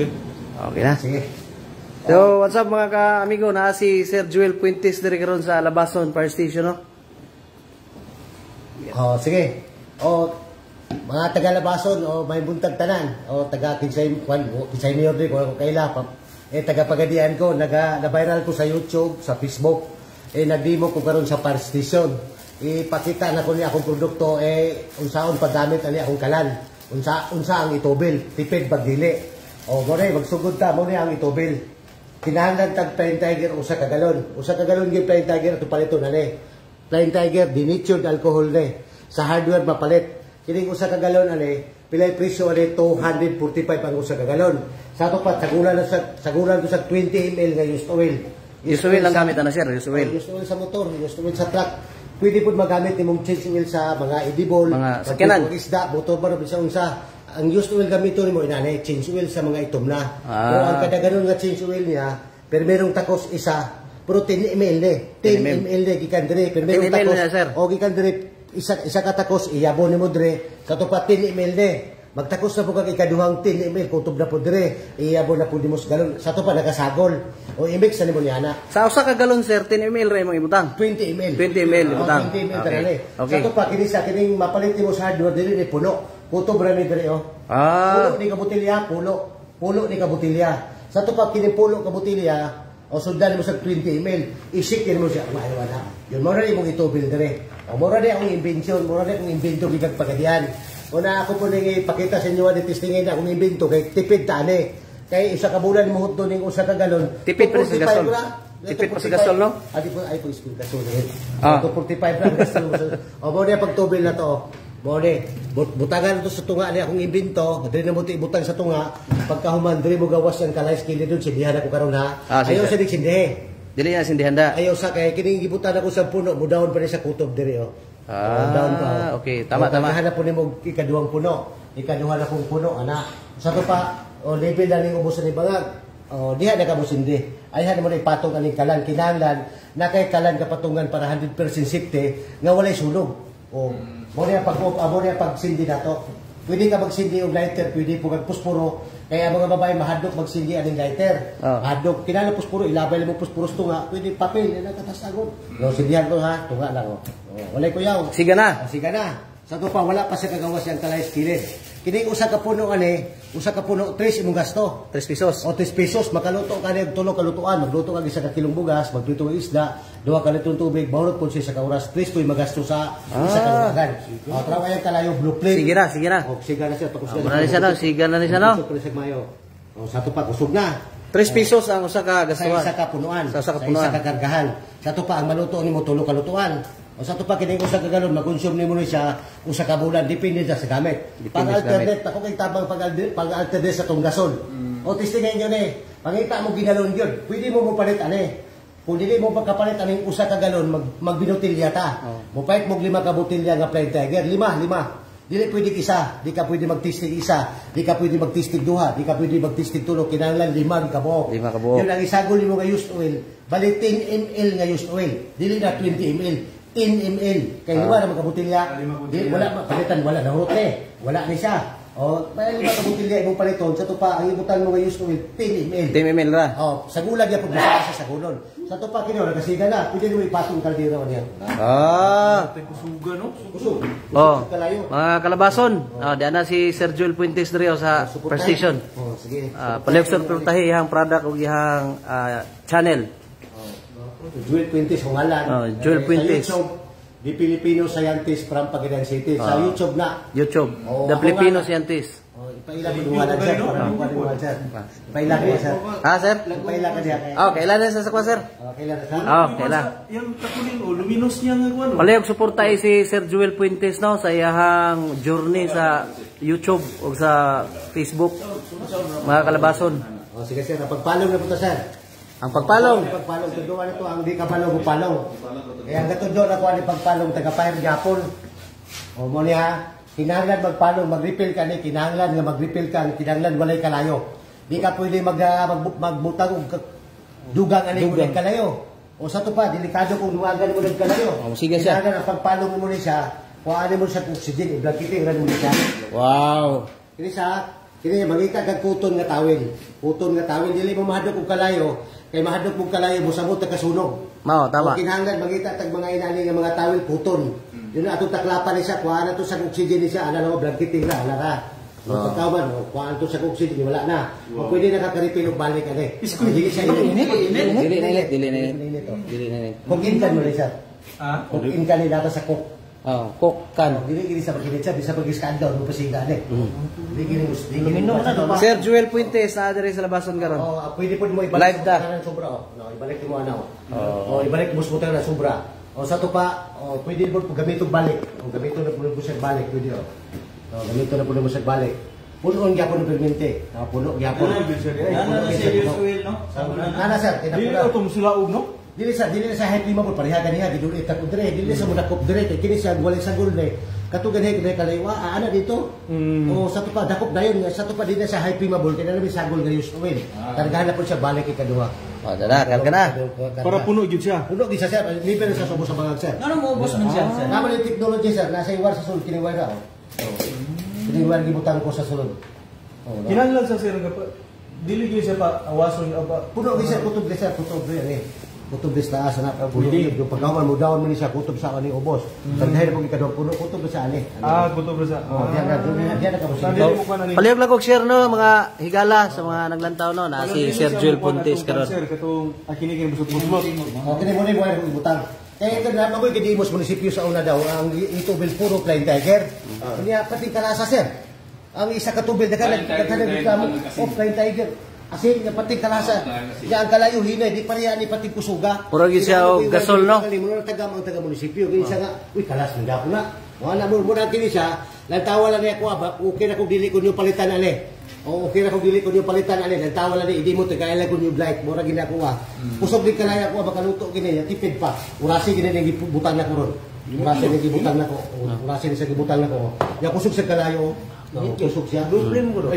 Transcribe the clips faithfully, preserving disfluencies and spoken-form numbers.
Okay. Okay na. Sige. So, what's up mga ka-amigo? Na si Sir Joel Puentes dire karon sa Labason Fire Station, no? Oh, sige. O, mga taga-Labason, o may buntag tanan, o taga Kinsay, Kinsay Mayor din, kung ako kaila, eh, taga-pagadian ko, naga, na-viral ko sa YouTube, sa Facebook, eh, nag-demo ko karon sa Fire Station. Ipakita na ko niya akong produkto, eh, unsaon pagdamit ani akong kalan. Unsa, unsa ang itubil, tipid bagdili. O, mo rin, magsugod ta, mo rin ang itubil. Kinahanglan tag Flying Tiger usa ka galon. Usa ka galon gyud Flying Tiger ato palito na ni. Flying Tiger denatured alcohol ni. Sa hardware mapalit. Kining usa ka galon ani, pilay presyo ani two hundred forty-five ang usa ka galon. Sa ato pa sagulan na sa sagulan ko sa twenty milliliters nga used oil. Used oil lang gamit na sir, used oil. Used oil sa motor, used oil sa truck. Pwede pud magamit nimong change oil sa mga edible, mga sakyanan, isda, motor ba bisa unsa. Ang used oil gamito nimo inani change oil sa mga itom na. Ah. Pero ang kadaganon nga change oil niya, pero merong takos isa, pero ten milliliters ni. ten milliliters ni gikan dire, pero merong takos. Na, o gikan dire isa isa ka takos iyabon nimo dire, sa tupa ten milliliters ni. Magtakos na po kag ikaduhang ten milliliters kutob na po dire, iyabon na po nimo sa galon. Sa tupa nakasagol. O i-mix na nimo niya na. Sa usa ka galon sir, ten milliliters ray mong ibutang. twenty milliliters. twenty milliliters ibutang. twenty milliliters Okay. tara ni. Okay. Sa tupa kini sa kining mapalit nimo sa hardware dire ni puno. Kutob ra ni dire oh. Ah. Pulo ni kabutilya, pulo. Pulo ni kabutilya. Sa tupa kini pulo kabutilya, o sundan mo sa twenty milliliters, isik mo siya, ano wala. Yun mo rin mong itubil dire. O mo rin akong invention, mo rin akong invento bigag pagadian. O na ako po nang ipakita sa inyo at itistingin akong invento kay tipid tani. Kay isa ka bulan mo hutdo ning usa ka galon. Tipid pa sa gasol. Tipid pa sa gasol, no? Adi po ay po ispil gasol eh. Ah. two forty-five lang gasol. O mo rin pagtubil na to. Bode, butangan ito sa tunga ni akong invento, dili na mo ti ibutang sa tunga, pagkahuman dili mo gawas ang kalay skill dun sindihan ako karon ha. Ah, ayaw sa diksindi. Dili na sindihan da. Ayaw sa kay kining gibutan ako sa puno, mudawon pa rin sa kutob diri oh. Ah, oh, down pa. okay, tama o, tama. Hanap po nimo ikaduhang puno, ikaduha na kong puno ana. Sa to pa, o level na ning ubos ni bangag. O diha na ka mo sindi. Ay han mo na ipatong aning kalan kinahanglan na kay kalan kapatungan para one hundred percent safety nga walay sunog. O mo niya pag mo niya pag sindi nato. Pwede ka magsindi og lighter, pwede po kag puspuro. Kaya mga babae mahadlok magsindi aning lighter. Oh. Mahadlok kinala puspuro ilabay mo puspuro tunga, pwede papel na katasagon. No sindihan ko ha, tunga lang oh. O walay kuyaw. Siga na. O, siga na. Sa to pa wala pa sa kagawas yang kalay skillet. Kining usa ka puno ani, usa ka puno tres imong gasto. tres pesos. O tres pesos makaluto ka ni tulo ka lutuan, magluto ka isa ka kilong bugas, magluto ka isda, duha ka litron tubig, bahurot pud siya sa kauras, tres po'y magasto sa isa ka lutuan. O trabayan kalayo blue plate. Sige na, sige na. O siga na siya tapos Oh, na siya no, siga na ni siya no. O sa to pa kusog na. tres pesos ang usa ka Sa gastuan. isa ka punuan, Sa sa usa ka isa punuan. ka kargahan. Sa to pa ang maluto nimo tulo ka lutuan. O sa to pa kining usa ka galon makonsume nimo ni siya usa ka bulan depende sa gamit. Pag Depende sa alternate ako kay tabang pag pag alternate sa tong gasol. Mm. O testingin niyo ni, pangita mo ginalon gyud. Pwede mo mo palit ani. Kung dili mo pagkapalit aning usa ka galon mag magbinutilya ta. Oh. Mo pait mo lima ka botelya nga Flying Tiger, lima, lima. Dili pwede isa, di ka pwede magtistig isa, di ka pwede magtistig duha, di ka pwede magtistig tulo, kinahanglan lima ka buok. Lima ka buok. Yun ang isagol mo nga used oil, bali ten milliliters nga used oil, dili na twenty milliliters. ten milliliters. Kaya lima na magkabutilya, di, wala palitan, wala na eh. Wala ni siya. O, may lima ka butilya imong paliton, sa tupa ang ibutan mo nga used oil, ten milliliters. ten milliliters ra. Oh, sa gulag yapon basta sa gulon. Sa tupa kini wala kasiga na, pwede mo ipatong kaldero niya. Ah. Kusuga, no? Kusog. Oh. Kalayo. Mga kalabason, oh, diyan na si Sir Joel Puentes diri sa Fire Station. Oh, sige. Ah, palihog sa portahe ihang product ug ihang ah, channel. Joel Puentes ang ngalan. Oh, Joel Puentes. Sa YouTube, The Filipino Scientist from Pagadian City. Sa Oh. YouTube na. YouTube, Oh, The ako Filipino nga. Scientist. Oh, ipailan mo duwanan sir. Para mo duwanan sir. Ipailan mo sir. Ah, sir? Ipailan ka diya. Oh, kailan na sa sakwa, sir? Oh, kailan na sir? Oh, kailan. Yung takulin, oh, luminos niya nga ano. Palihog suporta si Sir Joel Puentes no sa iyahang journey sa YouTube o sa Facebook. Mga kalabason. Oh, sige sir. Pagpalong na po to sir. Ang pagpalong. Pagpalong. Tuduan ito ang di ka palong upalong. Kaya ang gatudo na ko ang pagpalong taga-fire Japon. O mo niya, kinahanglan magpalong, mag-refill ka ni, kinahanglan nga mag-refill ka, kinahanglan walay kalayo. Di ka pwede mag, uh, mag, magbutang og dugang ani mo ng kalayo. O sa to pa, delikado kung duwagan mo ng kalayo. Oh, sige siya. Kinahanglan ang pagpalong mo ni siya, kuhaan mo siya oxygen, i-blanketing ran mo ni siya. Wow. Kini sa Kini mangita kag kuton nga tawil. Kuton nga tawil dili mo mahadlok og kalayo, kay mahadlok og kalayo mosamot ta kasunog. Mao tama. O kinahanglan mangita tag mga inani nga mga tawil kuton. Yun na atong taklapan ni siya, kuha na to sa oxygen ni siya, ana na blanketing na, ana ka. Oh. Pagkawan, kuha na to sa oxygen, wala na. O pwede nakakaripil og balik ani. Dili siya init. Dili na ilit, dili na ilit. Init, oh. Dili na ilit. Kung inkan mo rin siya. Ah? Kung inkan ni data sa cook. Oh, cook kan. Dili gini sa pagkinit siya, bisa pag-iskandal mo pasiga ni. Dili gini mo, dili gini mo. Sir Joel Puentes na diri sa labason karon. Oh, pwede po mo ibalik Live da. sa sobra. Oh, no, ibalik mo ana. Oh, oh ibalik mo sa na sobra. O sa to pa, o pwede mo po gamiton balik. O gamiton na po mo siya balik, pwede o. O gamiton na po mo siya balik. Punoon gyapon ng permente. O puno gyapon. Ano na siya yung suwil, no? Ana sir, Dili kinapula. ko itong sulaog, no? Dili sa dili sa happy mo po pareha ganiha gidulit ta ko dire, dili sa mudakop dire kay kini siya walay sagol ni. Katugan hay kini kalaywa, ana dito. O sa to pa dakop dayon, sa to pa dinhi sa happy mabul kay nabi sagol nga use oil. Kargahan na po siya balik ikaduha. Oh, dala, karga na. Para puno yun siya. Puno di sa sir, libre sa subo sa bangag sir. Ano mo ubos man siya? sir? Naman yung technology sir, nasa iwar sa sulod, kiniwar ka. Oh. Kiniwar gibutang ko sa sulod. Oh, no? Kinahanglan sa sir, nga pa- dili gyud siya pa awason o pa. Puno di sir, kutob di sir, kutob di yan eh. Kutob di sa taas na, puno Pwede. di. Yung pagkawan mo, dawan mo ni siya, kutob sa kaning ubos. Tagdahin mo ikadong puno, kutob sa ani. Ah, kutob ra sa. Oh, diyan na, diyan na ka mo Sa siya. dili mo pa na ni. Palihog lang kog share no mga higala sa mga naglantaw no na si Sir Joel Puentes karon. Sir, katong akini kini busot-busot. Oh, kini mo ni mo ay ibutang. Kaya ito na, magoy kidimos munisipyo sa una daw, ang itubil puro Flying Tiger. Kanya pati kalasa sir. Ang isa katubil, daga nagkakano, oh, Flying Tiger. Asin nga pati kalasa. Kaya ang kalayo hinay, di pareha ni pati kusuga. Puro gyud siya og gasol no. Muna taga ang taga munisipyo, kaya siya nga, uy, kalas ng gapo na. Wala mo muna kini siya, lantawa lang niya ko, aba, okay na kung dili ko niyo palitan ali. O okay na kung dili ko niyo palitan ali, lantawa lang niya, hindi mo tagailan ko niyo blight, mura ginakuha. Pusog din kalaya ko, makaluto gini, tipid pa. Urasi gini nang gibutang na ko ron. Urasi nang gibutang na ko. Urasi nang gibutang na ko. Ya kusog sa kalayo. No, kusog siya. Problem ko ron.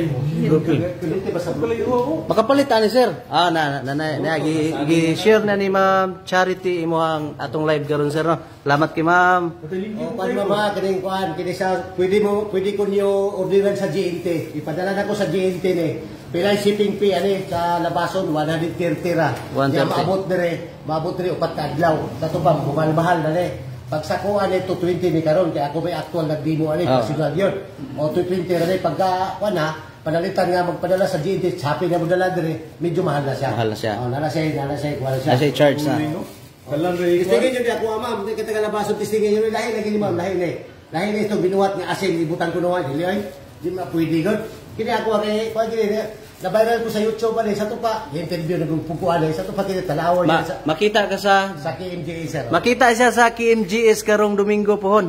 Kulite ba sa Makapalit ani sir. Ah na na na, na gi, gi share na ni Ma'am Charity imuhang atong live karon sir no. Salamat kay Ma'am. O, pan mama, kining kuan, kini sa, pwede mo, pwede ko niyo orderan sa G N T. Ipadala na ko sa G N T ni. Pilay shipping fee, ani, sa labason, one hundred thirty ra. one Kaya thirty. maabot dire, maabot dire, upat ka adlaw. Sa to pa, mahal na ni. Pag sa ko, ani, two twenty ni karon kaya ako may actual nagdimo, ani, Oh. pasunod yun. O, two twenty ra ni, pagka, kuan na, panalitan nga magpadala sa G N T, happy nga magdala dire, medyo mahal na siya. Mahal na siya. O, nana siya, nana siya, kuan siya. Nasa charge na. Kalang ray. Tistingin nyo di ako, ma'am. Hindi kita kalabaso, tistingin nyo. Lahi lagi ni ma'am, lahi ni. Lahi ni itong binuhat nga asin, ibutan ko naman. Hindi ay, hindi ma pwede yun. Kini ako, kaya, kaya gini, nabayral ko sa YouTube, ali, sa to pa, interview na pagpupuan, sa to pa tinatalawa Ma, yan sa, makita ka sa sa K M J A, sir. makita siya sa K M G S karong Domingo pohon.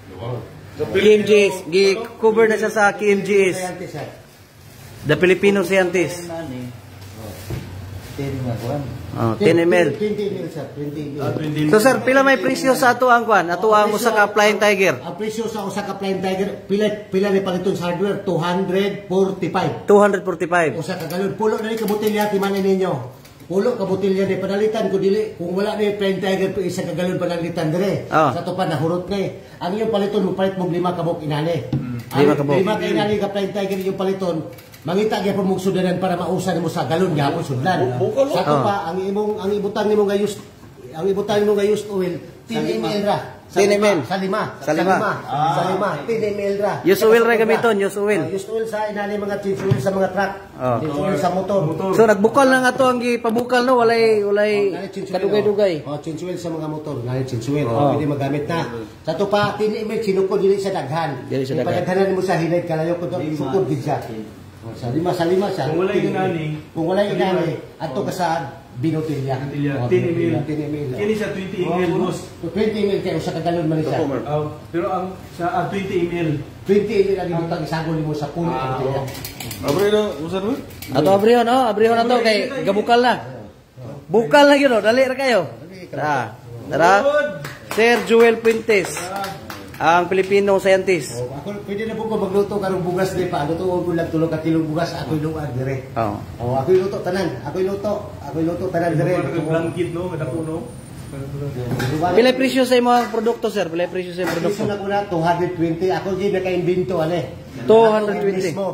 K M G S gi cover na siya sa K M G S. Scientist, sir. The Filipino Scientist. ten nga kuan. Oh, ten milliliters. twenty milliliters, sir. twenty Ah, milliliters. So sir, pila may presyo sa ato ang kwan? Ato ang usa ka Flying Tiger. Ang presyo sa Osaka Flying Tiger, pila, pila ni paliton sa hardware, two hundred forty-five. two forty-five. Usa ka galon pulo na ni kabotilya timanin ninyo. Pulo kabotilya ni panalitan ko dili kung wala ni Flying Tiger pa isa ka galon panalitan dire. Ah. Sa to pa nahurot ni. Ang iyong paliton mo palit mo lima kabok inani. Lima kabok. Lima ka inani ka Flying Tiger yung paliton. Mangita gyapon mo sudanan para mausa nimo sa galon gyapon sudlan. Sa to Ah. pa ang imong ang ibutan nimo nga used ang ibutan nimo nga used oil ten milliliters ra. Sa ten lima. milliliters. Sa lima. Sa lima. Sa lima. ten milliliters ra. Use oil ra gamiton, use oil. Oh, use oil sa inani mga change oil sa mga truck. Oh. Change oil sa motor. So nagbukal na nga to ang gipabukal no, walay walay Nani change oil, kadugay-dugay. Oh, change oil sa mga motor. Nani change oil. Oh. Pwede magamit na. Sa to pa tin email sinuko dili sa daghan. Dili sa daghan. Ipadaghanan mo sa hinay kalayo ko to sukod gid siya. Oh, sa lima sa lima siya. Kung wala yung inani, Kung wala yung inani, ato ka sa binotilya. Binotilya, Oh, ten milliliters. ten milliliters. Kini sa twenty milliliters, boss. twenty milliliters kayo sa kagalon man siya. Ah, pero ang sa ah, twenty milliliters. twenty milliliters lagi butang isagol mo sa puno Ah, ang tilya. Abre na, usan mo? Ato abrihon no, abrihon na to kay gabukal na. Bukal na gyud, dali ra kayo. Tara. Tara. Sir Joel Puentes, ang Filipino Scientist. Oh, ako pwede na po ko magluto karong bugas di pa. Luto ko lang tulog ka tilong bugas ako iluag dire. Oh. Oh, ako luto tanan. Ako luto. Ako luto tanan dire. Blanket, no? Kadako, no? Pila presyo sa imong produkto sir? Pila presyo sa imong Produkto produkto? na ko na two hundred twenty. Ako gid naka-invento ane. two hundred twenty. Mismo.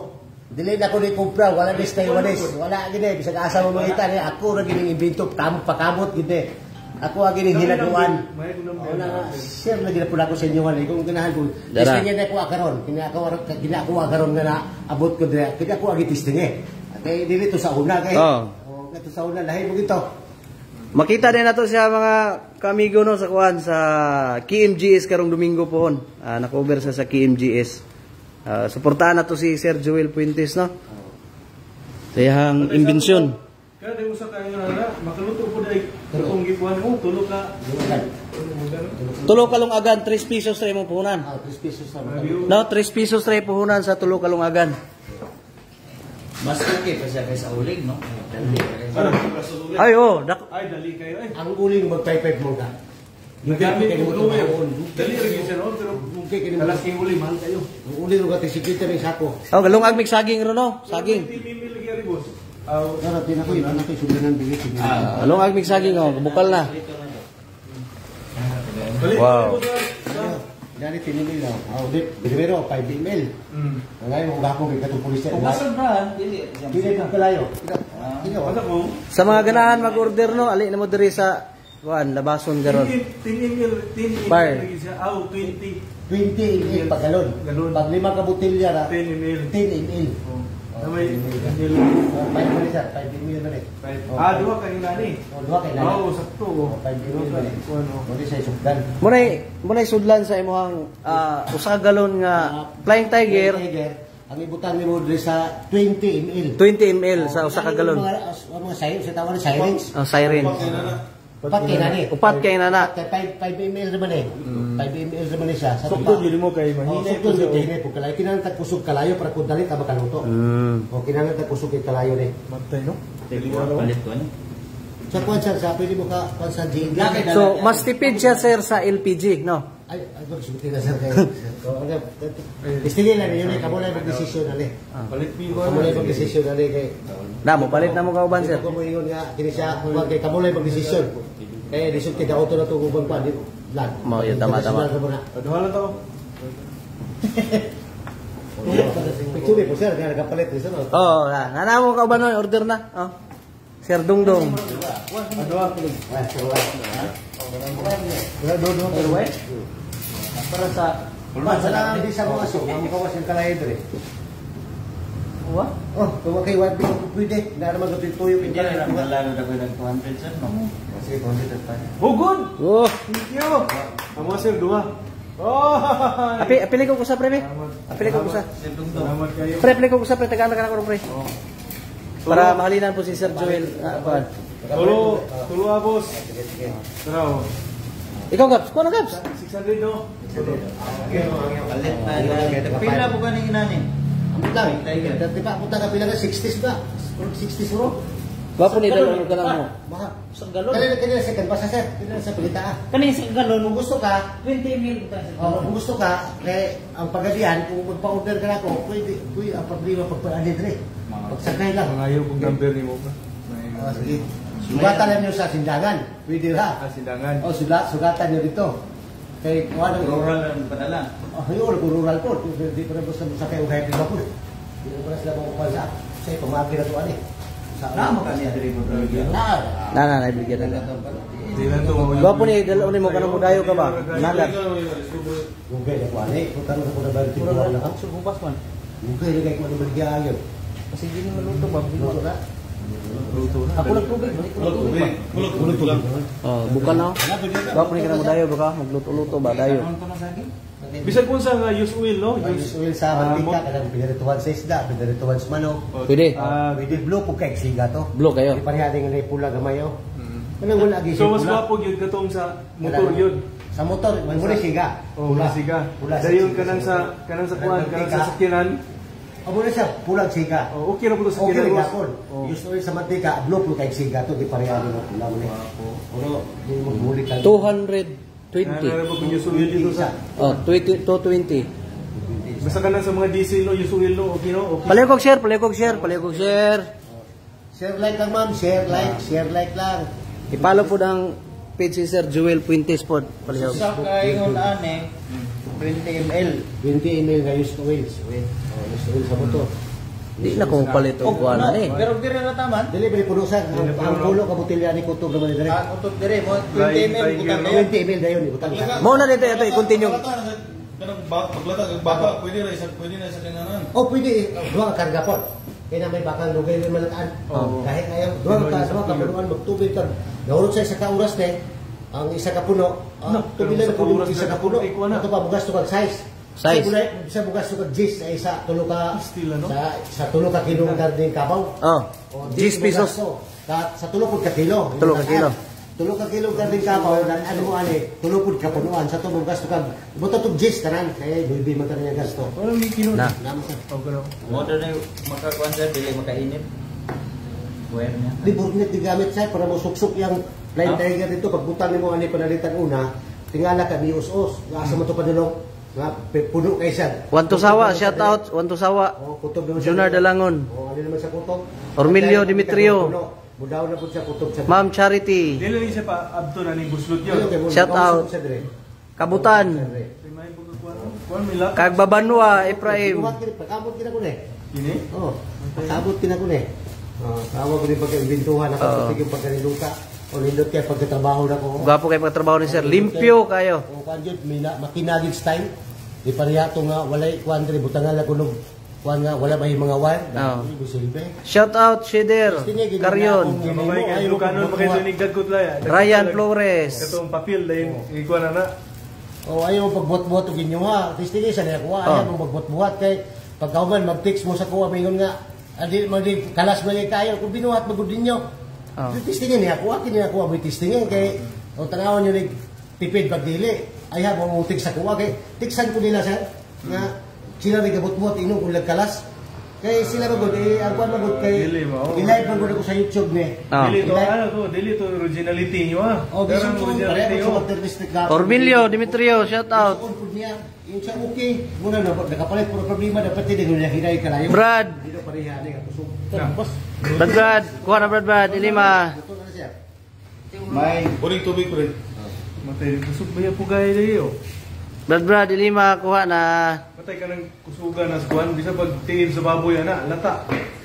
Dili na ko ni kumpra, wala ni stay walis. Wala gini bisag asa mo mangita ni ako ra gini imbento tam pakamot gid. Ako ang gining hinaduan. Wala nga, share lagi na po ako sa inyo wala. Kung ganahan ko, Dara. testing niya na ako akaron. Kina ako, kina ako akaron nga na abot ko dira. Kina ako ang testing eh. Kaya dili to sa una kay. Oo. Oh, ito sa una lahi mo gito. Makita din nato siya mga kamigo no sa kuan sa K M G S karong Domingo pohon. Ah, na-cover sa sa K M G S. Ah, suportahan nato si Sir Joel Puentes no. Sayang imbensyon. Kaya di mo sa kayo na, makaluto po dahil kung gipuan mo, tulog ka. Tulo kalong agan, tres pesos ray mo puhunan. Ah, tres pesos sa No, tres pesos ray puhunan sa tulo kalong agan. Mas okay pa siya kaysa uling, no? Ay oh, dak Ay, dali kayo eh. ang uling magpaypay mo ka. Nagamit Hindi mo mo tuloy. tumahon. Dali rin siya no, pero Okay, kini mo. kalaking uli, mahal kayo. Ang uling mo ka tisikita rin sako. Oh, galong agmig saging ro no, saging. Hindi mimili kaya rin, boss. Aw, Dara tinako yun, anak yung suganan bigit. sige. Galong agmig saging oh, bukal na. balik Wow. mo sa- Dari tinili lang. Audit, binibiro, five ml. Hmm. Ngayon, kung gako kay katong pulis. Pumasan ba? Dili. Dili kang kalayo. Kino. Ano ko? Sa mga ganahan mag-order no, ali na mo diri sa kuan labason garon. ten ml, ten ml Bar. lagi siya. Aw, twenty. twenty ml pag galon. Galon. Pag lima ka botilya ra, ten ml. ten ml. Oh. May ml. five ml sir, five ml na rin. Ah, dua kanina ni. O, duha kay lalo. Oo, sakto. O, five ml na rin. Ano? O, di sa isugdan. Munay munay sudlan sa imong ah, usa ka galon nga Flying Tiger, Tiger, ang ibutan ni mo diri sa twenty ml. twenty milliliters sa usa ka galon. Mga, ang mga sirens, sa tawag na sirens. Ang siren. Upat kay nani. Upat kay nana. Kay five ml naman eh. five ml naman eh siya. Sa Sakto tuba. dili mo kay Oh, mahina sakto ko di siya. tinay po kalayo. Kinahanglan tag kusog kalayo para kung dali ka makaluto. Mm. O kinahanglan tag kusog kay kalayo ni. Matay no? Palit ko, ano? Sa kuan sir, sa pwede mo ka kuan sa G. So, mas tipid siya sir sa L P G, no? Ay, ay, magsubuti na sir kayo. So, ano, istili lang yun eh. Kamulay mag-desisyon na Palit mo. Kamulay mag-desisyon na kay. Na mo palit na mo kauban sir. Kung mo ingon nga, kini siya, kung kay kamulay mag-desisyon. Kaya disod kay auto na tugubang pa. Di, lag. Mao yun, tama, tama. Aduha lang to. Picture po sir, kaya nagkapalit. Listen o. Oh, na. Nana mo kauban no, order na. Oh. Sir Dungdong. Aduha ko. Ay, sir, wala. Wala do do pero wait. Para sa Pulman, sa lang di sa mga aso, ang kawas yung kalayo dre. Wa? Oh, kung kay Wadi ko pwede, na naman ito tuyo Hindi na lang nalaro na ko ng two hundred, sir, no? Kasi two hundred pa. Oh, good. Oh. Thank you. Amo sir duha. Oh. Api apili ko kusa pre. Apili ko kusa. Sir Dungdong. Salamat kayo. Pre, apili ko kusa pre tagaan ka na ko pre. Para mahalinan po si Sir Joel. Ah, kuan. Tulo, tulo ah, boss. Tara. Ikaw Gaps, kuha na Gaps. six hundred no. Palit na. Pila po ka ni inani? Ang lang, dati pa, punta ka bilang sixties ba? sixties ro? Gwapo ni dalo ka na mo. Baka. Sa galon. Kanina, kanina, second basa sir. Kanina sa balita ah. Kani sa galon, Kung gusto ka, twenty milliliters. oh, kung gusto ka, kay ang pagadian, kung magpa-order ka na ako, pwede, pwede, ang problema pagpa-order dre. Pagsakay lang. Mangayo kung number ni mo pa. Ah, sige. Sugatan na niyo sa sindangan. Pwede ha. Ah, sindangan. O, sugat, sugatan niyo dito. Kay, kung ano, Rural lang padala. oh, yun, kung rural po. Hindi pa rin basta sa kayo happy ba po. Hindi pa rin sila makukuha sa sa pamagi na ito, ano eh. Sa Namo ka niya diri mo. Na. Na na na ibigyan na. Di na to. Gwapo ni dalo ni mo kanang mudayo ka ba? Nagat. Mungkin ya po, ano eh. Kung tanong ko na ba ito, ano na ka? Subupas man. Mungkin, hindi kayo malimagyan agad. Kasi hindi mo luto ba? Luto na. Luto na. Ako nagtubig, balik ko nagtubig ba? Luto lang. Oh, bukan na. Gwapo ni kanang mudayo baka magluto-luto ba dayo. Ano to na sa akin? Bisag kung sa nga use oil no. Use oil sa mantika, kadang pinarituan sa isda, pinarituan sa manok. Pwede. Ah, pwede blue kung kay siga to. Blue kayo. Di pareha din nga pula gamay oh. Kanang wala agi So mas gwapo gyud katong sa motor yun. Sa motor, may muna siga. Oh, wala siga. Pula Dayon kanang sa kanang sa kuan, kanang sa sakyanan. O muna siya, pulang siga. Oh, okay ra po to sa Okay rin sakyanan. gapon. Oh. Use oil sa mantika, blue kung kay siga to, di pareha din ang pula mo ni. Pero di mo muli ka. two hundred twenty. Ano ba kung use oil dito sa Oh, twenty two twenty. basta kanang sa mga diesel no, use oil no, okay no. Okay. Palihog share, palihog share, palihog share. Share like lang ma'am, share like, share like lang. I-follow po ng page si Sir Joel Puentes po. Palihog. Sa kaingon ane, twenty milliliters. twenty ml nga use oil. Oh, use oil sa motor. Di na kung palit og kuan ni. Pero dire na taman. Dili bali puno sa ang pulo ka botelya ni kutob naman dire. Ah, utod dire mo twenty milliliters butang kayo. twenty milliliters dayon ibutang. Mo na dito ito i-continue. Kanang paglata ng baka, pwede na isa pwede na isa kinanan. O pwede duha ka karga po. Kaya na may bakang lugay may malataan. Oh. Kahit ayaw duha ka duha ka punuan magtubig ka. Naurot sa isa ka oras ni ang isa ka puno. No, tubilan pero ko sa isa ka oras puno. na ikuha na. Ato pa bugas to kag size. Size. Sa bulay, sa bugas to kag gis ay sa tulo ka Still, ano? sa sa tulo ka kilong garding kabaw. Oh. O, ten gis pesos. bugas to. Ka, sa tulo pud ka kilo. Tulo ka kilo. Tulo ka kilo garding kabaw nan ano mo ani tulo pud ka punuan sa tulo bugas to kag buto to gis tanan kay dubi man tanan yung gasto. Wala may kino. Na. Namo sa Oh, gano. Mo do na makakuan sa dili makainit. Buwer niya. di burnet digamit sa para mo suksok yang line tiger dito pag butang nimo ani panalitan una tingala ka ni us-us asa mo to padulong nga pe- puno kay siya. Wanto Sawa, shout out. Wanto Sawa. Oh, kutob naman siya. Junar Dalangon. Oh, ano naman sa kutob? Ormilio Kaya, Dimitrio. puno. Mudaw na po siya kutob sa. Ma'am Charity. Dili lang siya pa abto na ning buslot Ayun, kay yun. mo- Shout kausap out. ko siya dire. Kabutan. May may pagkuan. Kuan may lak. Kag Babanwa, Ephraim. Pagkabot kini- Pagkabot kina ko ni. Ini. Oh, pagkabot kina ko ni. Oh, tawag ko ni pagkainbentuhan ako Oo. pag yung pagkaniluta. O nindot kay pagkatrabaho na ko. Gwapo kay pagtrabaho ni sir. Limpyo kayo. O kanjud mina makinagig style. Di pareha to nga walay kuan diri butangan la kunog. Kuan nga wala may mga wire. Oo. Ibu silbi. Shout out Sheder. Karyon. Mabay kay Lucano pa kay Sonic Dagkot laya. Ryan Flores. Katong papel dahil ikuan na na. O ayaw mo pagbuhat-buhat og inyo ha. Tistingi sa niya kuha. Ayaw mo pagbuhat-buhat kay pagkauman mag-text mo sa kuha mingon nga adi mali kalas man kayo kung binuhat magud ninyo. Oh. Tistingin niya kuha kini na kuha mo tistingin kay o tanawon niyo ni tipid pagdili. Ayaw mo mutig sa kuha kay tiksan ko nila sir nga sila rin kabut-buhat inom kung kalas. Kay sila magud eh ang kuan magud kay Dili mo. i-live magud ako sa YouTube ni. Oh. Dili to ano to, dili to originality nyo ah. O bisan Pero ko originality pareho nyo. sa mag-district gapon. Ormilio Dimitrio, shout out. Sa unpod niya, yung sa okay, muna na, nakapalit puro problema, dapat hindi ko niya hinay ka layo. Brad. Dito pareha ni katusok. Na. Tapos, Brad Brad. Kuha na Brad Brad. Ilima. ito na siya. May Puring tubig pre. Matay kusog ba po gaya dayo. Brad Brad. Ilima. Kuha na. Matay ka ng kusugan na kuan bisa pag tingin sa baboy ana, lata.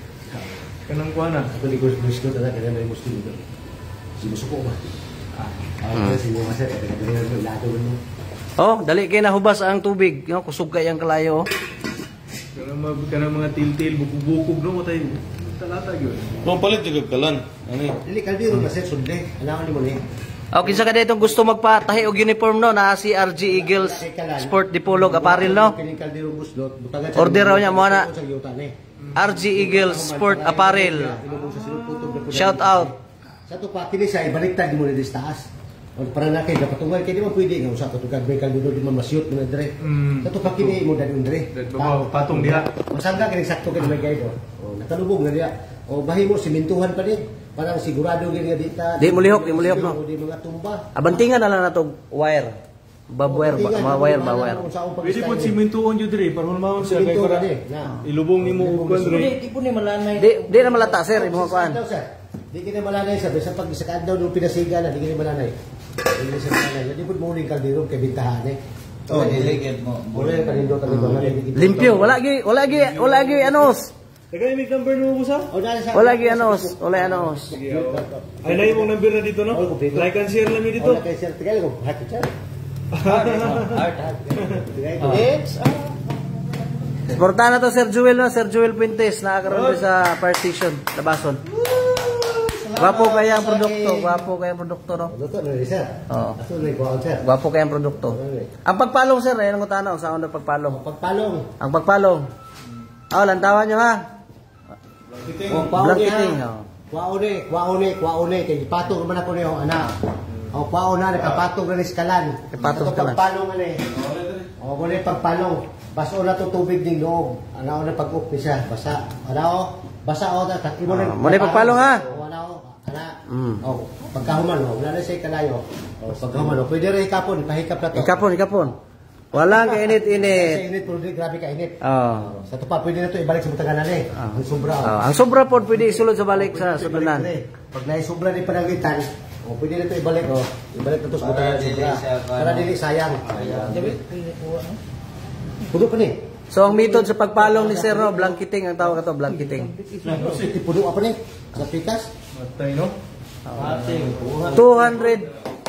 Kanang kuan na. Ako ni Gus Gus ko talaga kaya may gusto dito. Si Musuko ba? Ah, ah, si mo masaya kaya kaya mo ilato mo. Oh, dali kay nahubas ang tubig. Yung kusog kay ang kalayo. oh. Kanang mga kanang mga til-til bukog-bukog no matay. Lata gyud. Kung palit jud kalan. Ani? Dili kalbiro na set sunde. Ano ni mo ni? Oh, kinsa ka dito gusto magpatahi og uniform no na si R G Eagles Sport Dipolog Apparel no. Kining kalbiro guslot, butangan Order raw niya, mo na. Sa yuta ni. R G Eagles Sport Apparel. Inubong sa silong kutob na po. Shout out. Sa to pa kini siya ibaliktad mo ni dis taas. O para na kay kapatungay kay di man pwede nga usa ka tugad may kalbiro di man masyut mo na dire. Mm. Sa to pa kini mo dadun dire. Babaw, patong diha. Masangga kini sakto kini may guide. O nakalubog na diya. O bahimo simentuhan pa din. Parang sigurado gini nga dita. Di mo lihok, di mo lihok, no? O di mga tumba. Abantingan na lang nato wire. Bab wire ba? Ma wire ba wire. Pwede po simentuon jud diri para hulmaon siya kay Simentuhan para ni. Na. ilubong nimo og kuan diri. di po ni malanay. Di di na malata sir imo kuan. Di kini malanay sa bisan pag sa kadlaw nung pinasiga na di kini malanay. Di kini sa malanay. Di pud muling kaldero kay bintahan eh. Oh, dili gid mo. Mula yung kanindot ang ibang Limpyo, wala gi wala gi wala gi anos. Tagay may number mo mo sa? O dali sa Wala gi anos, wala anos. Ay na imong number na dito no. Like and share lang mi dito. O kay sir tigay ko hati chat. It's Sporta na to Sir Joel no, Sir Joel Puentes nakakaroon sa partition, labason. Gwapo kaya ang produkto, gwapo kaya ang produkto no. Luto na rin sir. Oo. Ato na ko sir. Gwapo kaya ang produkto. Ang pagpalong sir, ayan ang utana, sa ang pagpalong. Pagpalong. Ang pagpalong. Oh, lantawan nyo ha. O kwaone. Blanketing, oh. Kwaone, kwaone, kwaone kay patong man ako niyo ana. O kwaone na kapatong na ni skalan. Kapatong Ato skalan. Pagpalong ani. O mo ni pagpalong. Baso na to tubig ding loob. Ano na pag-up ni siya. Basa. Ano? Basa o ta imo Ah, mo ni pagpalong, ha? O ano? Ana. Mm. O pagkahuman o wala na siya kalayo. O pagkahuman o pwede rin ikapon pahikap na to. Ikapon, ikapon. Walang Sa kainit-init. init pero di grabe ka init. Oh. Sa tupa pwede na to ibalik sa butanganan eh. Ah. Ang sobra. Oh, ang sobra po pwede isulod sa balik sa sudunan. Pag naisubra ni panangitan, o pwede na ito ibalik o. Ibalik na ito sa Para butangan dili sobra. siya, Para dili sayang. Dabi, Puno pa ni. So ang method sa pagpalong ni Sir, no, blanketing ang tawag ito, blanketing. Puno apa ni? Sa pikas? Matay, no? two hundred.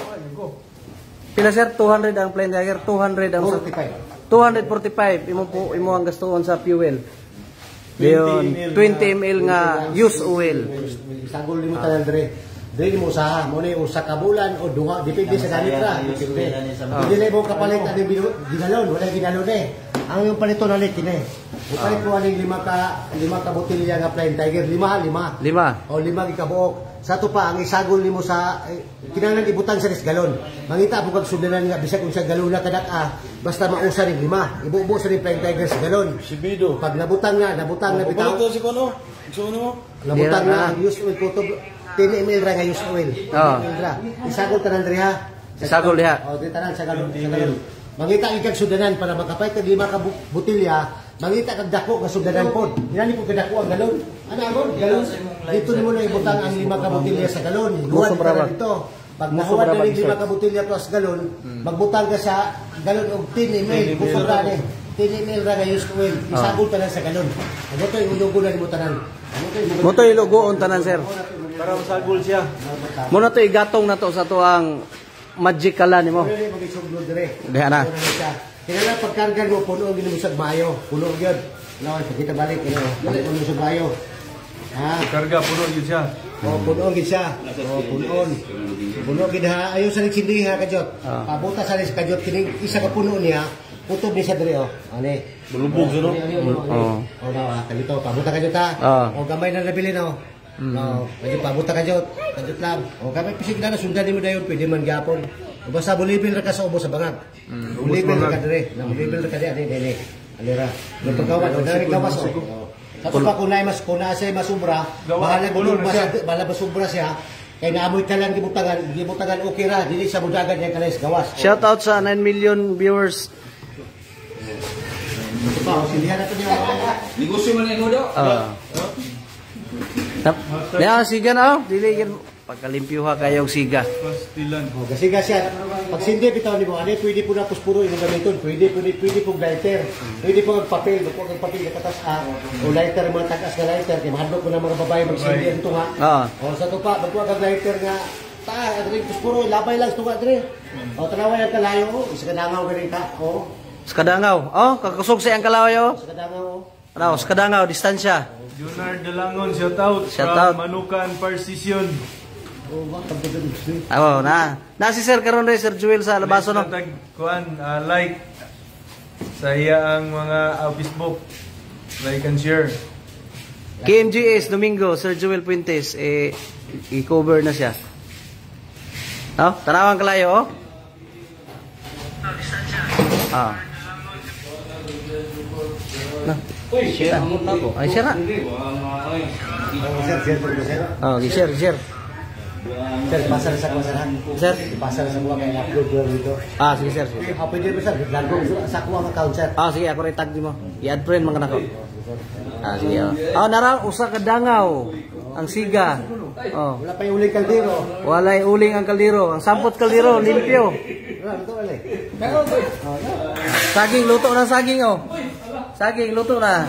Pila sir? two hundred ang plain tiger, two hundred ang forty-five. two forty-five imo po imo ang gastuon sa fuel. Diyon twenty milliliters nga used oil. Isagol nimo tanan dire. Dili mo usaha, mo ni usa ka bulan o duha depende sa gamit ra. Dili mo kapalit ani ginalon, wala ginalon eh. Ang yung palito na lit kini. Upalit ko aning lima ka lima ka botelya nga plain tiger, lima lima. Lima. O lima gikabuok. Sa to pa ang isagol nimo sa eh, kinahanglan ibutang sa galon. Mangita po kag sudanan nga bisag unsa galon na kadak ah, basta mausa ning lima. Ibubo sa ning plain tiger sa galon. Sibido. Pag nabutang na, nabutang na bitaw. Ito si Kono. Gusto mo? Nabutang Yeah, na ah. ang used oil kutob ten milliliters ra nga used oil. Oo. Isagol tanan diri ha. Isagol diha. O di tanan sa galon. Sa galon. Mangita ikag sudanan para makapay kag lima ka bu- botelya, mangita kag dako nga sudanan pod. Inani ko kadako ang galon. Ano amon? Galon. Dito nimo na ibutang ang lima ka botelya sa galon. Duwa Musobra ba? dito. Pag Musobra nahuwad na ba, ning lima sir? ka botelya plus galon, magbutang ka sa galon og ten milliliters. Kusog ra ni. ten milliliters ra nga used oil. Isagol tanan sa galon. Ano to iulugo na nimo tanan. Ano to iulugo? Mo to ilugoon tanan sir. Para masagol siya. Mo na to igatong na to sa to ang magic kala nimo. Dili mo gisuglo dire. Diha na. Kailangan pagkarga mo puno ang ginumusag mayo. Puno gyud. No, kita balik ano. Balik mo sa mayo. Ha? Karga, puno yun siya. O puno gid siya. O punon. Puno gid ha. Ayo sa sindi ha kajot. Ah. Pabuta sa lis kajot kining isa ka puno niya. Putob ni sa dire o. Ani. Bulubog sa no? Oo. O daw ha. Kalito pabuta kajot ha. Ah. O gamay na nabili no. No, pwede pabuta kajot. Kajot lang. O gamay pisig na sundan nimo dayon pwede man gyapon. O basta bulibil ra ka sa ubos sa bangag. Bulibil ra ka dire. Na bulibil ra ka dire ani dire. Alira. Nagpagawan o dari gawas o. Sa pa kung naay mas kung naa siya masubra, bahala puno gulong na siya. mas bahala basubra siya. Kay naamoy ka lang gibutangan, gibutangan okay ra, dili sa budagan niya kanais gawas. Shout out sa nine million viewers. Ito pa, o silihan natin yung Negosyo man imo do. Ah. Tap. Ya siga na oh. Dili gid pagkalimpyo ha kayong siga. Pastilan. O, kasi nga siya, pag sindi bitaw ni mo, ano, pwede po na puspuro yung gamiton, pwede, pwede, pwede po lighter, pwede po ang papel, po ang papel na katas a, o lighter, mga tagas na lighter, kaya mahadlok po ng mga babae magsindi ang tunga. Ah. O, sa to pa, magkuha kang lighter nga, ta, adri, puspuro, labay lang, tunga, adri. O, tanaway ang kalayo, o, isa kadangaw galing ka, o, Skadangaw. Oh, kakusog sa ang kalaway oh. isa kadangaw, o. Ano, Skadangaw distansya. Junar Dalangon, shout out. Shout from out. Manukan, Parsition. O, ba, pagdagan, Oh, na. Na si Sir karon rin, Sir Joel sa Labaso no. Tag, kuan, ah, like sa iya ang mga ah, Facebook. Like and share. K M G S Domingo, Sir Joel Puentes eh i-cover na siya. Oh, tanawang kalayo oh. Ah. Na. Share na ko. Ay, share na. o, sir, sir, sir, sir, Oh, share, share. sir, pasal sa kuha sa Sir. pasal sa kuha kaya upload ko dito. Ah, sige sir. Sige. Ah, pwede ba sir, lago sa kuha ang account, sir. Ah, sige, ako rin tag mo. I-add friend mga nako. Ah, sige. Oh, oh nara usa ka dangaw ang siga. Oh. Wala pa yung uling kaldero. Walay uling ang kaldero. Ang sampot kaldero, limpyo. Wala, ito wala eh. Saging, luto na saging, oh. Saging, luto na.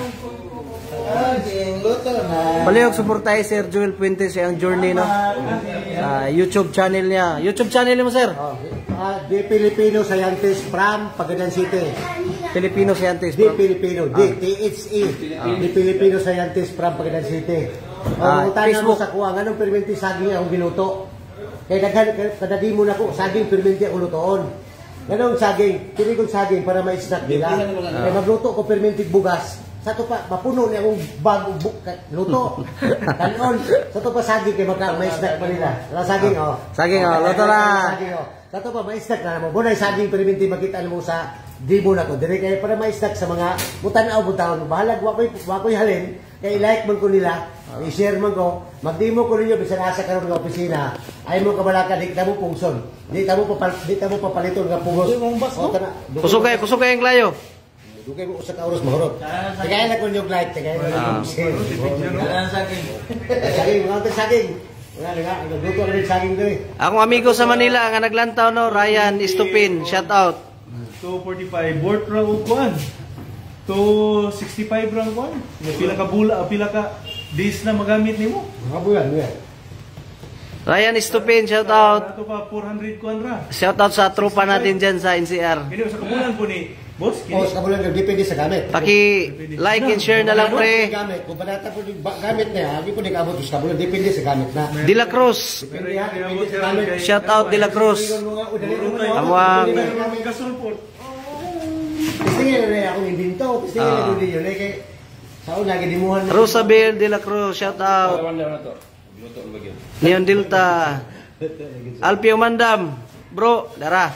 Palihog, suportahin Sir Joel Puentes ang journey, no? Sa YouTube channel niya. YouTube channel mo, sir? Ah, di Filipino Scientist from Pagadan City. Filipino Scientist. Di Filipino, di T H E. Di Filipino Scientist from Pagadan City. Ah, Oh, tanong mo Facebook. sa kuha, anong permenti saging akong ginuto? Kaya daghan kadadi mo na ko, saging permenti akong lutoon. Ganong saging, pili kong saging para ma-snack nila. Kaya magluto ko permentig bugas. Sa to pa, mapuno niya akong bago bukat luto. Kanon, sa to pa saging kaya maka ma-snack pa nila. Wala saging, oh. Saging, oh, luto na. Saging, oh. Sa to pa, ma-snack na mo. Bunay saging permenti makita mo sa demo na ko. Dire kaya para ma-snack sa mga mutanaw butahon. Bahalag, wakoy, wakoy halin. Kaya i-like man ko nila. I-share man ko. Mag-demo ko ninyo bisa nasa karon nga opisina. Ay mo kabalaka di ta mo pungson. Di ta mo papal di ta mo papaliton nga pungos. O kana. Kusog kayo, kusog kayo ang klayo. Dugay mo usa ka oras mahurot. Tagay na ko yung like, tagay na. Dalan sa akin. Saging, mga saging. Wala nga, nagluto ka rin saging diri. Akong amigo sa Manila nga naglantaw no, Ryan Istupin, shout out. two forty-five, Bort ra og kuan. two sixty-five rang kuan. Pila ka bula, pila ka days na magamit nimo? Mga bulan, bulan. Ryan Estupin, shout out. Ato pa four hundred kuan ra. Shout out sa tropa natin dyan sa N C R. Kini sa kabulan po ni boss O, kini. sa kabulan, depende sa gamit. Paki like and share na lang pre. Gamit. Kung panata po yung ba- gamit na yan, hindi po nag-abot sa kabulan. Depende sa gamit na. De La Cruz. Depende ha, depende sa gamit. Shout out De La Cruz. Amwang gasol po. Testingin na rin akong ibinto. Testingin na Ah. rin yun. Eh, kay sa una, gidimuhan na. Rosabel De La Cruz, shout out. Neon Delta. Alpio Mandam. Bro, dara.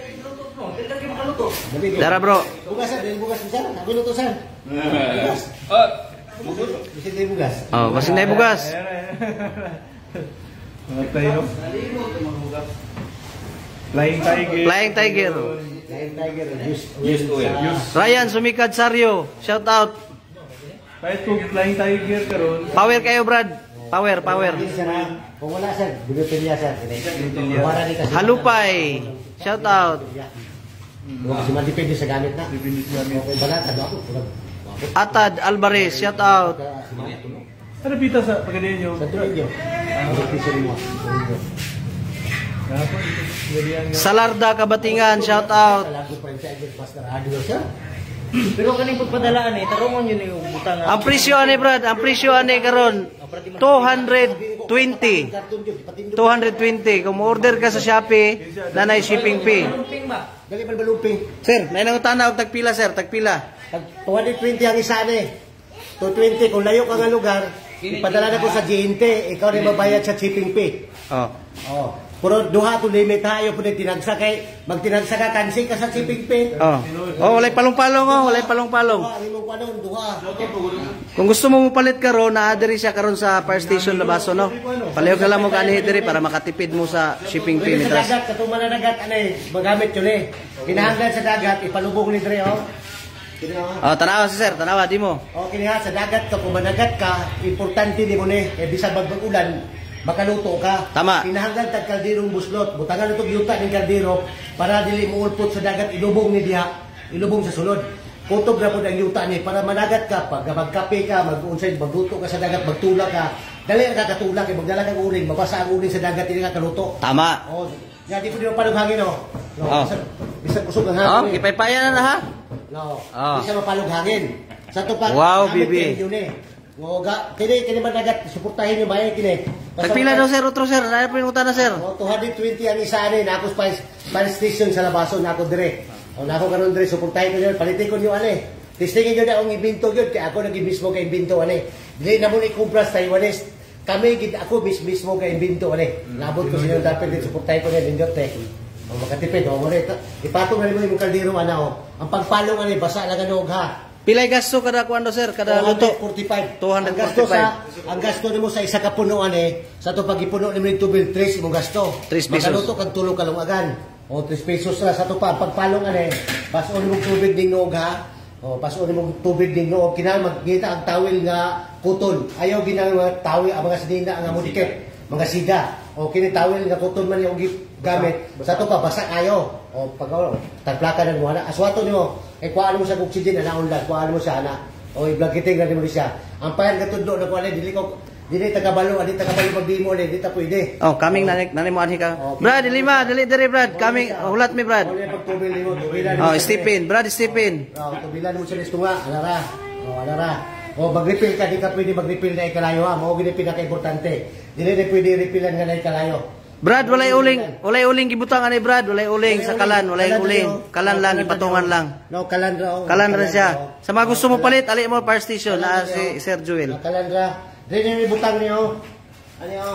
Dara bro. Bugas, sir. Bugas, sir. Ako luto, sir. Bugas. Bisa tayo bugas. Oh, masing na bugas. Mga tayo. Flying Tiger. Flying Tiger. Lion Tiger. Use, Use oil. Ryan Sumikad Sario, shout out. Kahit kung Flying Tiger karon. Power kayo Brad. Power, power. Kung wala, sir. Binutin niya, sir. Para di kasi. Halupay, shout out. Kasi madipende sa gamit na. Depende sa gamit. Okay, balat. Ano ako? Atad Alvarez, shout out. Ano pita sa pagkadiyan nyo? Sa tuloy yun. Ang piso mo. Kapon, pagkadiyan nga. Salarda Kabatingan, shout out. Talago pa rin siya. Master Hardware, sir. Pero kaning pagpadalaan eh, tarungon yun yung butang. Ang presyo ani Brad, ang presyo ani karon two hundred twenty. two hundred twenty. Kung order ka sa Shopee, nanay shipping fee. Lumping ba? Dali pa balumping. Sir, may nangutana og tagpila sir, tagpila. two hundred twenty ang isa ni. two twenty kung layo ka nga lugar, ipadala na ko sa G N T, ikaw rin mabayad sa shipping fee. Oh. Oh. Pero duha to limit ha, ayo po din tinagsa kay magtinagsa ka kansi ka sa shipping fee. Oh. Oh, walay palong-palong oh, walay palong-palong. Duha, imong panon duha. Kung gusto mo mupalit karon, naa diri siya karon sa fire station Labaso no. Palihog ka lang mo kani diri para makatipid mo sa shipping fee Pwede sa mitras. dagat, katong mananagat, ano eh, magamit yun eh. Kinahanglan sa dagat, ipalubog ni Dre, oh. Kinaha. Oh, tanawa si sir, tanawa di mo. O, kinaha, sa dagat ka, kung managat ka, importante di mo ni, eh, bisag magbag-ulan, makaluto ka. Tama. Kinahanglan tag kaldirong buslot. Butangan itong yuta ng kaldiro, para dili mo ulpot sa dagat, ilubong ni diha, ilubong sa sulod. Kutob na po ang yuta ni, para managat ka, pag magkape ka, mag-unsay, magluto ka sa dagat, magtula ka, dali ka katulak, eh, magdala kang uling, mabasa ang uling sa dagat, hindi ka kaluto. Tama. Oh, nga di po di mapalong hangin, oh. No, Oh. Bisag, bisag kusog ang Oh, hangin. eh. ipaypayan na na ha. No, Oh. di siya mapalong hangin. Sa to pa, Wow, gamit bibi. kayo yun eh. O, ga, kini, kini managat, suportahin nyo ba kini. Basta- Tagpila daw sir, otro sir, na pinuta na sir. O, two hundred twenty ang isa ni, na ako fire, fire station sa Labaso, na ako dire. O, na ako karon dire, suportahin ko nyo, palitin ko nyo, ale. Testingin nyo na akong ibinto yun, kaya ako naging mismo kay ibinto, ale. Hindi na mo ikumpras Taiwanese. Kami, gid ako mis mismo kay ibinto, ale. Labot ko sa inyo, dapat din suportahin ko nyo, lindot eh. O, makatipid, o, mali. Ipatong na mo yung kaldero, ano, o. Ang pagpalong, ale, basa lang ano, ha. Pilay gasto kada kuando sir, kada luto. two forty-five. two Ang gasto forty-five. sa ang gasto nimo sa isa ka punuan eh, sa to pagipuno nimo ng tubig tres imong gasto. Tres pesos. Makaluto kag tulong kalungagan. O tres pesos na sa to pa pagpalong ane. Paso nimo tubig ning noog ha. O paso nimo tubig ning noog kinahanglan magkita ang tawil nga kuton. Ayaw ginang mga tawil ang mga sidina nga mudikit, mga siga. O kini tawil nga kuton man yung gamit. Sa to pa basa kayo. O pag tagplaka na mo ana aswato nimo. Eh, kuhaan mo sa oxygen na naunlag, kuhaan mo siya na, o i-blanketing na mo siya. Ang payan katudlo na kuhaan, dili ko, dili tagabalo, dili tagabalo pag-dimo, dili ta pwede. Oh, coming na nani mo anhi ka. Brad, lima, dali dali Brad, coming. Oh, hulat mi Brad. O, pagtubil mo, tubilan Oh, Stephen, Brad Stephen. O, tubilan mo sa listo nga, alara. O, alara. O, mag-refill ka, di ka pwede mag-refill na ikalayo ha, mao gini pinaka-importante. Dili na pwede refillan nga na ikalayo. Brad, walay uling, walay uling gibutang ani Brad, walay uling sa kalan, walay uling. Kalan lang ipatungan lang. No, kalandra. o. Kalan ra siya. Sa mga gusto mo palit, ali mo fire station na si Sir Joel. Kalandra. Dili ni butang niyo. Ano yo?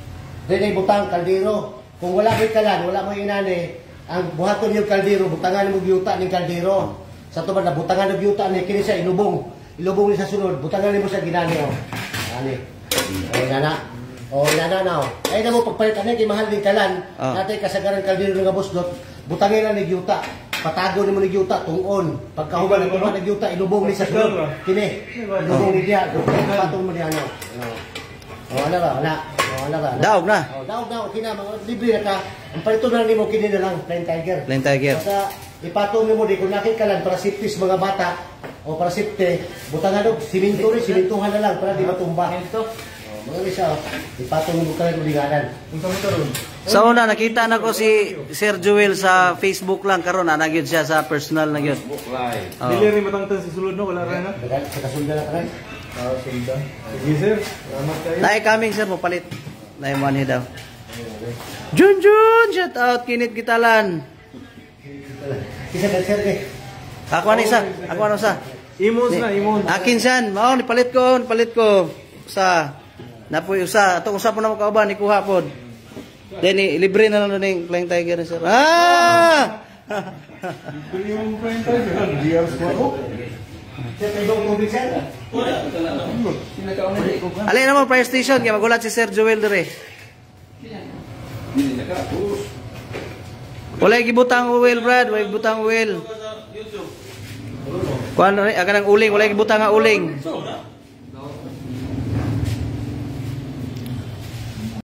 Dili butang kaldero. Kung wala ko'y kalan, wala mo inani, ang buhaton yung kaldero, butangan mo yuta ning kaldero. Sa to ba na butangan ng yuta ni kini siya ilubong. Ilubong ni sa sunod, butangan mo sa ginani o. Ani. O nana. O nana na o. Ay na mo pagpalit ani kay mahal ning kalan. Ah. Natay kasagaran kaldero nga buslot. Butangin na ni yuta. Patago ni mo ni yuta tungod. Pagkahuman ni mo ni yuta ilubong ni sa sunod. Kini. Ilubong ni dia. Patong mo ni ano. O ana ba? Ana. O ana ba? Daog na. Oh, daog daog kina mga libre na ka. Ang palito na nimo kini na lang Flying Tiger. Flying Tiger. Basta ipatong nimo di kung nakikalan para safety sa mga bata. O para safety, butangan og siminto rin, simintuhan na lang para di matumba. Ito. O, mga isa, ipatong mo butangan ulinganan. Unsa mo karon? Sa una, nakita na ko si Sir Joel sa Facebook lang. Karon na nagyod siya sa personal na gyud. Oh. Dili rin matangtan si sulod no, wala ra na. Dagan sa kasulda na kanan. Ah, sunda. Sige sir, salamat kayo. Naay coming sir, mapalit. Naay money daw. Jun Jun, shout out Kinit Gitalan. Kisa ka sir kay. Ako ano isa? Ako ano sa? Imons na, imons. Akin siyan. Mao ni palit ko, ni palit ko sa napoy usa. Ato usa po na mo kauban ni kuha pod. Then i- libre na lang ning Flying Tiger ni sir. Ah! Yung friend tayo, D R squad ko. Sir kay dong tubig sir. Alin naman fire station kay magulat si Sir Joel dire. Wala gibutang oil, Brad. Wala gibutang oil. Kuan rin, aga ng uling, wala gibutang nga uling.